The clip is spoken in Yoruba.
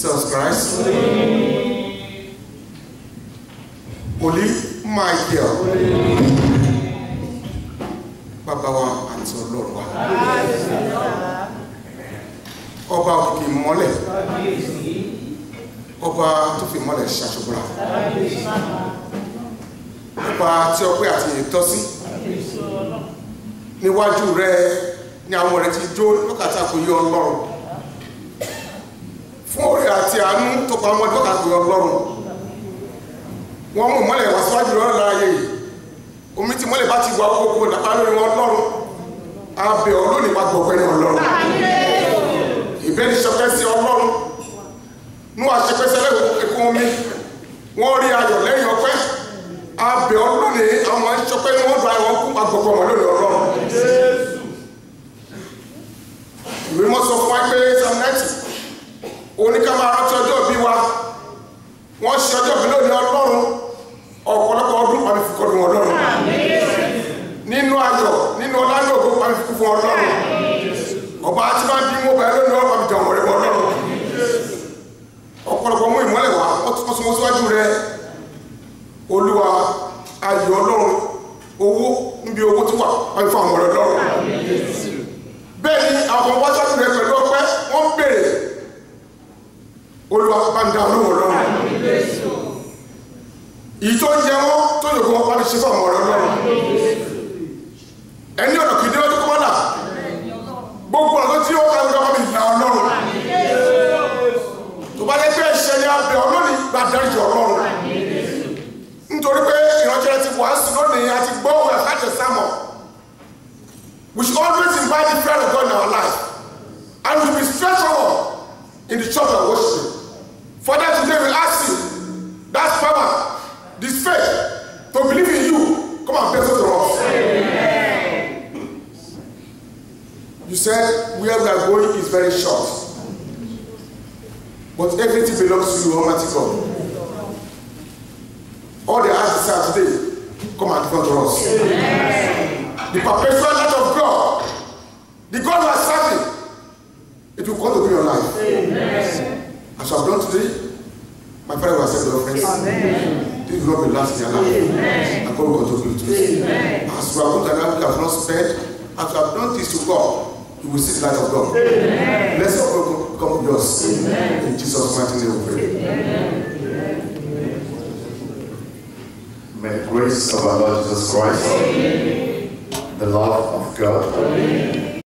Jesus Christ. Holy Michael. Bàbá wa àti Ọlọ́run wa. Ọba òkè mọ́lẹ̀. Ọba tó fi mọ́lẹ̀ ṣàṣọ́bùrà. Ọba tí ọpẹ́ àti ìtọ́ sí. Níwájú rẹ̀ ni àwọn rẹ̀ ti jó lọ́kàtà kò yọ Ọlọ́run. Fún oore àti àánú tó pa ọmọdé lọ́kàtà kò yọ Ọlọ́run. Wọ́n mú mọ́lẹ̀ wá síwájú lọ́rọ̀ láàyè yìí. Omi tí mọ́lẹ̀ bá ti wà gbogbo nàpá lórí wọn Ọlọ́run. Abẹ́ olónìí wá gbọ̀gbẹ́ ní Ọlọ́run. Ìbẹ́ni ṣọpẹ́ sí Ọlọ́run. Nú àṣepẹ́sẹ́ lẹ́kọ̀ọ́ omi. Wọ́n rí ayọ̀ lẹ́yìn ọpẹ́. Abẹ́ olónìí àwọn ṣọpẹ́ ní wọ́n gba ẹ̀wọ̀n kú agbọ̀gbọ̀ wọn lórí Ọlọ́run. Ìwé mọ́ sọ fún wa pé Psalm 90. Oníkà máa rántí ọjọ́ ìbí wa. Wọ́n ṣe ọjọ́ ìbí lónìí Ọlọ́run. Ọ̀pọ̀lọpọ̀ ọdún pàmì fi kọdùn Ọlọ́run. Nínú ayọ̀, nínú ọlánàgbò pàmì fi kú fún Ọlọ́run. Ọba tí bá ń bí mọ́ bẹ̀rẹ̀ lónìí ọ̀pàmì jẹun rẹ̀ Ọlọ́run. Ọ̀pọ̀lọpọ̀ mú ìmọ́lẹ̀ wá, wọ́n tún sọ síwájú rẹ̀. Olúwa ayọ̀ Ọlọ́run, owó níbi owó tí wà pàmì fún àwọn Ọlọ́run. Bẹ́ẹ̀ ni àwọn wáṣọ́dún rẹ̀ pẹ̀lú ọpẹ́ wọ́n béèrè. Olúwa bá ń dá Ọlọ́run Ọlọ́run. Ìtọ́ jẹ wọ́n tó lè kọ́ wọ́n ṣe fún àwọn Ọlọ́run. Ẹni ọ̀nà kìí déwájú kọ́ wọ́n là. Gbogbo ọ̀nà tí ó kàwé lọ́wọ́ mi là Ọlọ́run. Tó bá yẹ pé ẹ̀ṣẹ̀ ni abẹ Ọlọ́run gba dáríjì Ọlọ́run. Nítorí pé ìrànjẹ́ ti wàásù lónìí àti gbọ́ òwe àkájẹ sámọ̀. We should always invite the fear of God in our life. And we will be straightforward in the church of worship. Father, today we ask you, that's power, this faith, to believe in you, come and bless us to us. Amen. You said where we are going is very short. But everything belongs to you, Almighty God. All the hearts desire today, come and give unto us. Amen. The perpetual light of God, the God we are serving, it will come to be your life. Amen. As you have done today, my Father will accept your offering. Amen. This will not be last in your life. Amen. And God will continue to do this. As we have done that, we have not spent. As we have done this to God, you will see the light of God. Amen. Bless us God come with us. Amen. In Jesus' mighty name we pray. Amen. May the grace of our Lord Jesus Christ, the love of God,